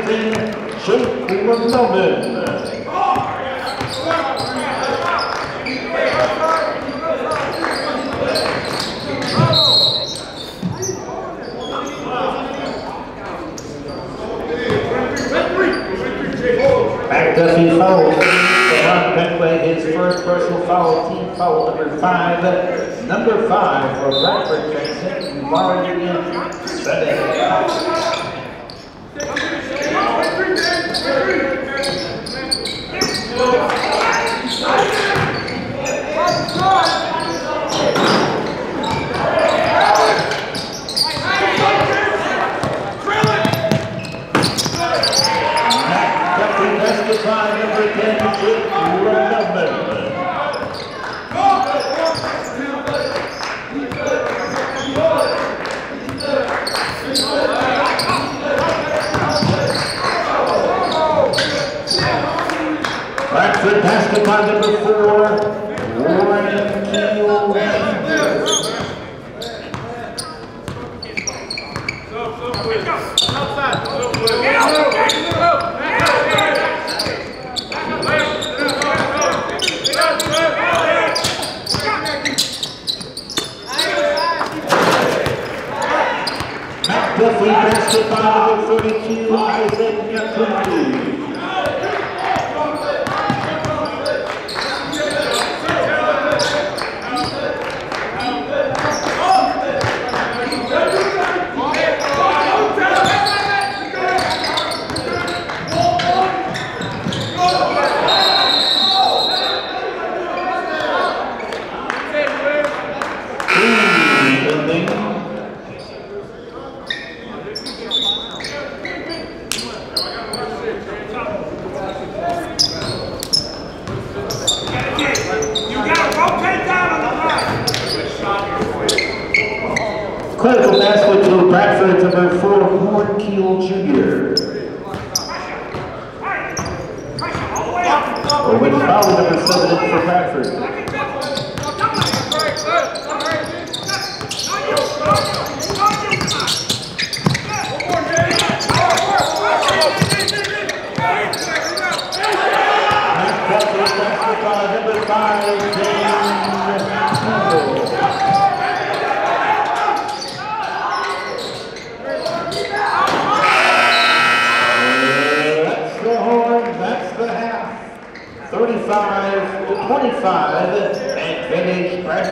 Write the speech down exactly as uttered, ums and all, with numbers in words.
nineteen, Jake Melvin. MacDuffie fouls. Ron Penway, his first personal foul, team foul number five. Number five for Bradford checks in. You've already in seven. Number ten, Jake Melvin. Bradford basketball number four, Warren Keel. MacDuffie basketball number thirty-two, Isaac McCoy. Critical basket to Bradford number four, Warren Keel Junior Oh, with foul number seven for Bradford. Basketball number five, thirty-five to twenty-five, advantage Bradford.